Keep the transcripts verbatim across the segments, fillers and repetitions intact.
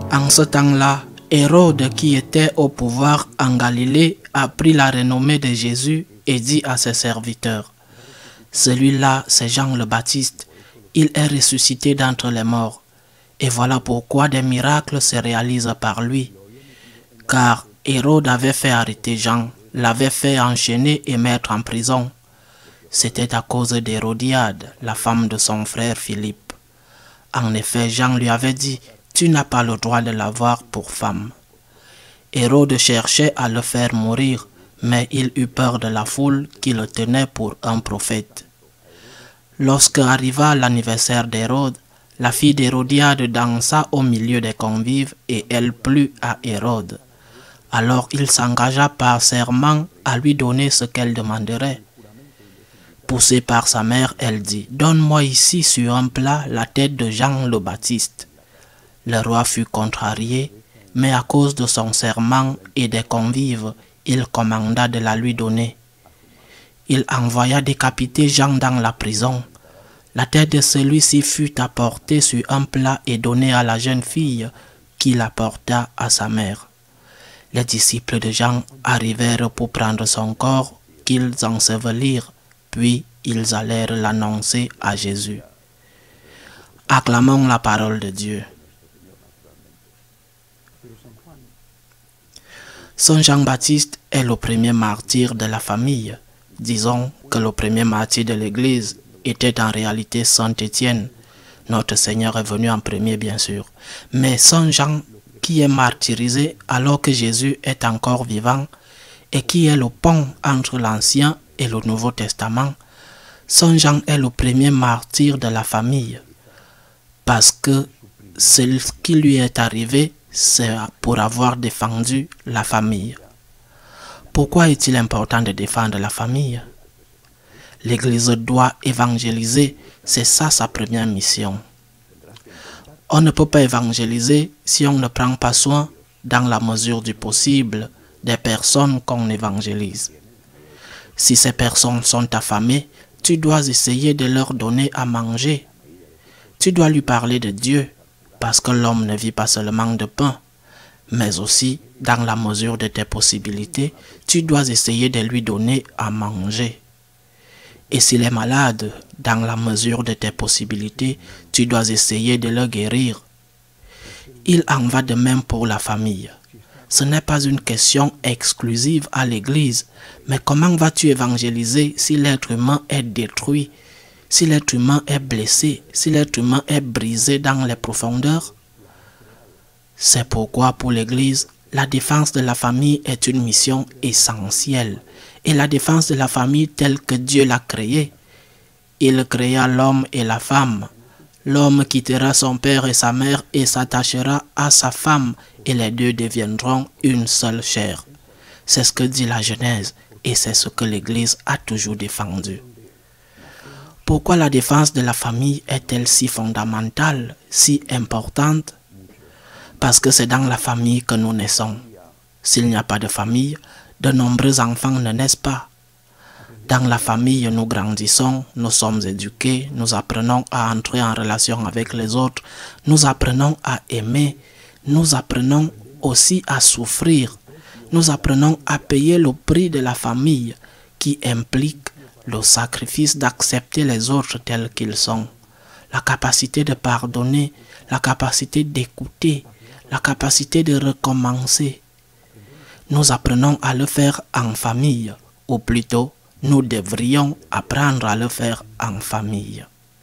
En ce temps-là, Hérode, qui était au pouvoir en Galilée, apprit la renommée de Jésus et dit à ses serviteurs: « Celui-là, c'est Jean le Baptiste, il est ressuscité d'entre les morts, et voilà pourquoi des miracles se réalisent par lui. » Car Hérode avait fait arrêter Jean, l'avait fait enchaîner et mettre en prison. C'était à cause d'Hérodiade, la femme de son frère Philippe. En effet, Jean lui avait dit: « Tu n'as pas le droit de l'avoir pour femme. » Hérode cherchait à le faire mourir, mais il eut peur de la foule qui le tenait pour un prophète. Lorsque arriva l'anniversaire d'Hérode, la fille d'Hérodiade dansa au milieu des convives et elle plut à Hérode. Alors il s'engagea par serment à lui donner ce qu'elle demanderait. Poussée par sa mère, elle dit: « Donne-moi ici sur un plat la tête de Jean le Baptiste. » Le roi fut contrarié, mais à cause de son serment et des convives, il commanda de la lui donner. Il envoya décapiter Jean dans la prison. La tête de celui-ci fut apportée sur un plat et donnée à la jeune fille qui la porta à sa mère. Les disciples de Jean arrivèrent pour prendre son corps qu'ils ensevelirent, puis ils allèrent l'annoncer à Jésus. Acclamons la parole de Dieu. Saint Jean-Baptiste est le premier martyr de la famille. Disons que le premier martyr de l'Église était en réalité Saint Étienne. Notre Seigneur est venu en premier, bien sûr. Mais Saint Jean, qui est martyrisé alors que Jésus est encore vivant et qui est le pont entre l'Ancien et le Nouveau Testament, Saint Jean est le premier martyr de la famille. Parce que ce qui lui est arrivé, c'est pour avoir défendu la famille. Pourquoi est-il important de défendre la famille? L'Église doit évangéliser, c'est ça sa première mission. On ne peut pas évangéliser si on ne prend pas soin, dans la mesure du possible, des personnes qu'on évangélise. Si ces personnes sont affamées, tu dois essayer de leur donner à manger. Tu dois lui parler de Dieu, parce que l'homme ne vit pas seulement de pain, mais aussi, dans la mesure de tes possibilités, tu dois essayer de lui donner à manger. Et s'il est malade, dans la mesure de tes possibilités, tu dois essayer de le guérir. Il en va de même pour la famille. Ce n'est pas une question exclusive à l'Église, mais comment vas-tu évangéliser si l'être humain est détruit, si l'être humain est blessé, si l'être humain est brisé dans les profondeurs? C'est pourquoi pour l'Église, la défense de la famille est une mission essentielle. Et la défense de la famille telle que Dieu l'a créée. Il créa l'homme et la femme. L'homme quittera son père et sa mère et s'attachera à sa femme, et les deux deviendront une seule chair. C'est ce que dit la Genèse, et c'est ce que l'Église a toujours défendu. Pourquoi la défense de la famille est-elle si fondamentale, si importante? Parce que c'est dans la famille que nous naissons. S'il n'y a pas de famille, de nombreux enfants ne naissent pas. Dans la famille, nous grandissons, nous sommes éduqués, nous apprenons à entrer en relation avec les autres, nous apprenons à aimer, nous apprenons aussi à souffrir, nous apprenons à payer le prix de la famille qui implique le sacrifice d'accepter les autres tels qu'ils sont, la capacité de pardonner, la capacité d'écouter, la capacité de recommencer. Nous apprenons à le faire en famille, ou plutôt, nous devrions apprendre à le faire en famille.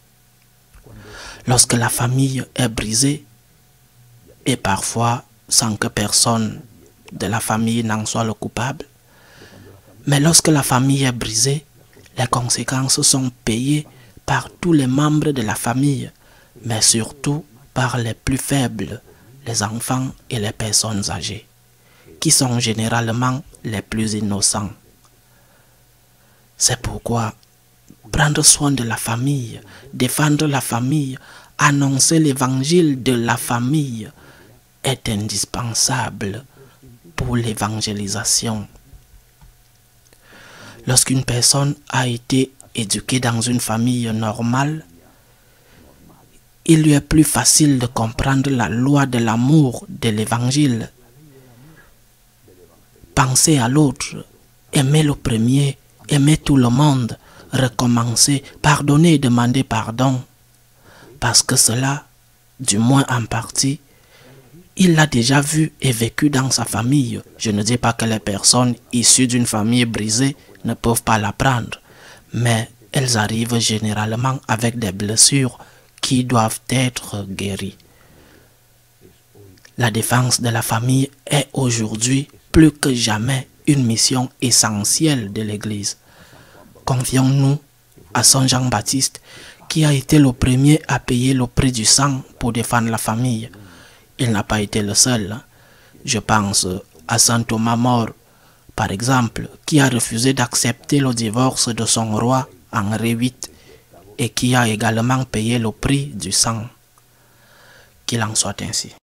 Lorsque la famille est brisée, et parfois sans que personne de la famille n'en soit le coupable, mais lorsque la famille est brisée, les conséquences sont payées par tous les membres de la famille, mais surtout par les plus faibles, les enfants et les personnes âgées, qui sont généralement les plus innocents. C'est pourquoi prendre soin de la famille, défendre la famille, annoncer l'évangile de la famille est indispensable pour l'évangélisation. Lorsqu'une personne a été éduquée dans une famille normale, il lui est plus facile de comprendre la loi de l'amour de l'évangile. Penser à l'autre, aimer le premier, aimer tout le monde, recommencer, pardonner et demander pardon. Parce que cela, du moins en partie, il l'a déjà vu et vécu dans sa famille. Je ne dis pas que les personnes issues d'une famille brisée ne peuvent pas l'apprendre, mais elles arrivent généralement avec des blessures qui doivent être guéries. La défense de la famille est aujourd'hui plus que jamais une mission essentielle de l'Église. Confions-nous à Saint Jean-Baptiste qui a été le premier à payer le prix du sang pour défendre la famille. Il n'a pas été le seul. Je pense à Saint Thomas More, par exemple, qui a refusé d'accepter le divorce de son roi Henri huit et qui a également payé le prix du sang. Qu'il en soit ainsi.